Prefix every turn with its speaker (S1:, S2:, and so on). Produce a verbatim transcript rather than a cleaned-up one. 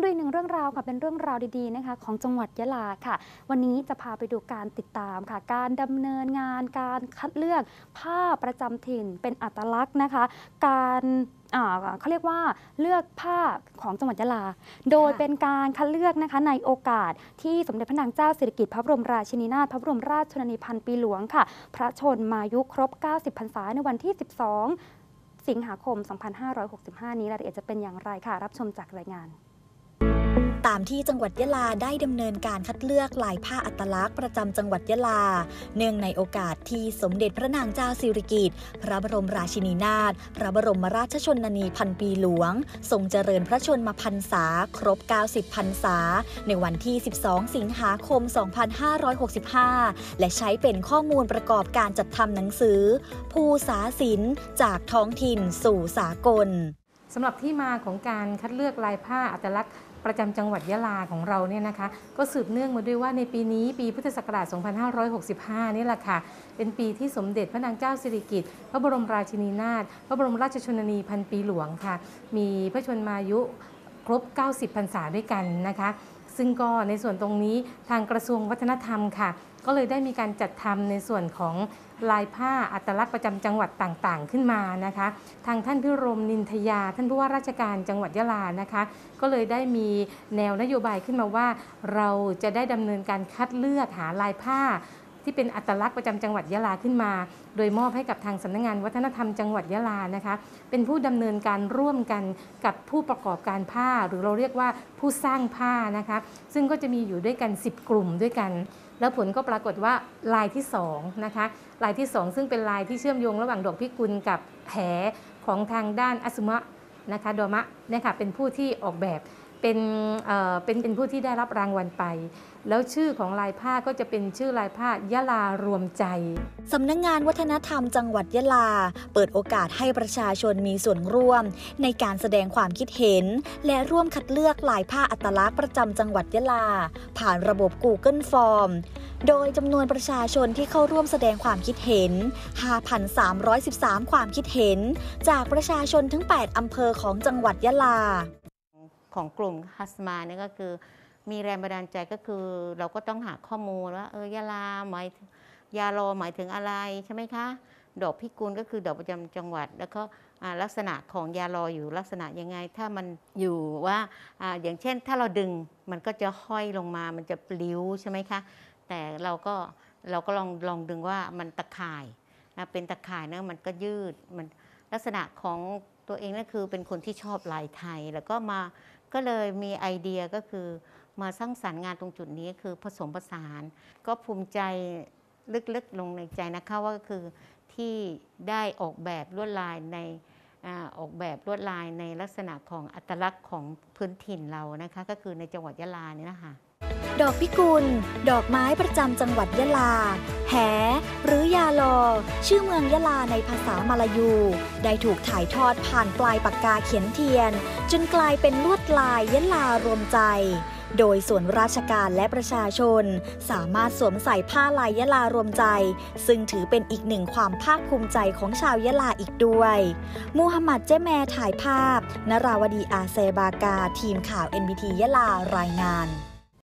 S1: อีกหนึ่งเรื่องราวค่ะเป็นเรื่องราวดีๆนะคะของจังหวัดยะลาค่ะวันนี้จะพาไปดูการติดตามค่ะการดำเนินงานการคัดเลือกผ้าประจำถิ่นเป็นอัตลักษณ์นะคะการเขาเรียกว่าเลือกผ้าของจังหวัดยะลาโดยเป็นการคัดเลือกนะคะในโอกาสที่สมเด็จพระนางเจ้าสิริกิติ์พระบรมราชินีนาถพระบรมราชชนนีพันปีหลวงค่ะพระชนมายุครบเก้าสิบพรรษาในวันที่สิบสองสิงหาคมสองพันห้าร้อยหกสิบห้านี้รายละเอียดจะเป็นอย่างไรค่ะรับชมจากรายงาน
S2: ตามที่จังหวัดยะลาได้ดำเนินการคัดเลือกลายผ้าอัตลักษณ์ประจำจังหวัดยะลาเนื่องในโอกาสที่สมเด็จพระนางเจ้าสิริกิติ์พระบรมราชินีนาถพระบรมราชชนนีพันปีหลวงทรงเจริญพระชนมพรรษาครบเก้าสิบพรรษาในวันที่สิบสองสิงหาคมสองพันห้าร้อยหกสิบห้าและใช้เป็นข้อมูลประกอบการจัดทำหนังสือภูษาศิลป์จากท้องถิ่นสู่สากล
S3: สำหรับที่มาของการคัดเลือกลายผ้าอัตลักษณ์ประจำจังหวัดยะลาของเราเนี่ยนะคะก็สืบเนื่องมาด้วยว่าในปีนี้ปีพุทธศักราชสองพันห้าร้อยหกสิบห้านี่แหละค่ะเป็นปีที่สมเด็จพระนางเจ้าสิริกิติ์พระบรมราชินีนาถพระบรมราชชนนีพันปีหลวงค่ะมีพระชนมายุครบเก้าสิบพรรษาด้วยกันนะคะซึ่งก็ในส่วนตรงนี้ทางกระทรวงวัฒนธรรมค่ะก็เลยได้มีการจัดทำในส่วนของลายผ้าอัตลักษณ์ประจำจังหวัดต่างๆขึ้นมานะคะทางท่านพิรมนินทยาท่านผู้ว่าราชการจังหวัดยะลานะคะก็เลยได้มีแนวนโยบายขึ้นมาว่าเราจะได้ดำเนินการคัดเลือกหาลายผ้าที่เป็นอัตลักษณ์ประจำจังหวัดยะลาขึ้นมาโดยมอบให้กับทางสำนักงานวัฒนธรรมจังหวัดยะลานะคะเป็นผู้ดำเนินการร่วมกันกับผู้ประกอบการผ้าหรือเราเรียกว่าผู้สร้างผ้านะคะซึ่งก็จะมีอยู่ด้วยกันสิบกลุ่มด้วยกันแล้วผลก็ปรากฏว่าลายที่สองนะคะลายที่สองซึ่งเป็นลายที่เชื่อมโยงระหว่างดอกพิกุลกับแผลของทางด้านอัสมะนะคะดอมะเนี่ยค่ะเป็นผู้ที่ออกแบบเป็นเอ่อเป็นเป็นผู้ที่ได้รับรางวัลไปแล้วชื่อของลายผ้าก็จะเป็นชื่อลายผ้ายะลารวมใจ
S2: สำนักงานวัฒนธรรมจังหวัดยะลาเปิดโอกาสให้ประชาชนมีส่วนร่วมในการแสดงความคิดเห็นและร่วมคัดเลือกลายผ้าอัตลักษณ์ประจำจังหวัดยะลาผ่านระบบ Google Form โดยจำนวนประชาชนที่เข้าร่วมแสดงความคิดเห็น ห้าพันสามร้อยสิบสาม ความคิดเห็นจากประชาชนทั้งแปดอำเภอของจังหวัดยะลา
S4: ของกลุ่มฮัสมาเนี่ยก็คือมีแรงบันดาลใจก็คือเราก็ต้องหาข้อมูลว่าเออยะลาหมายยาโลหมายถึงอะไรใช่ไหมคะดอกพิกุลก็คือดอกประจำจังหวัดแล้วก็ลักษณะของยาโลอยู่ลักษณะยังไงถ้ามันอยู่ว่าออย่างเช่นถ้าเราดึงมันก็จะห้อยลงมามันจะปลิวใช่ไหมคะแต่เราก็เราก็ลองลองดึงว่ามันตะข่ายนะเป็นตะข่ายนะมันก็ยืดมันลักษณะของตัวเองนั่นคือเป็นคนที่ชอบลายไทยแล้วก็มาก็เลยมีไอเดียก็คือมาสร้างสรรค์งานตรงจุดนี้คือผสมผสานก็ภูมิใจลึกๆลงในใจนะคะว่าก็คือที่ได้ออกแบบลวดลายในออกแบบลวดลายในลักษณะของอัตลักษณ์ของพื้นถิ่นเรานะคะก็คือในจังหวัดยะลานี่นะคะ
S2: ดอกพิกุลดอกไม้ประจำจังหวัดยะลาแหหรือยาลอชื่อเมืองยะลาในภาษามาลายูได้ถูกถ่ายทอดผ่านปลายปากกาเขียนเทียนจนกลายเป็นลวดลายยะลารวมใจโดยส่วนราชการและประชาชนสามารถสวมใส่ผ้าลายยะลารวมใจซึ่งถือเป็นอีกหนึ่งความภาคภูมิใจของชาวยะลาอีกด้วยมูฮัมหมัดเจแมถ่ายภาพนราวดีอาเซบากาทีมข่าว เอ็น บี ที ยะลารายงาน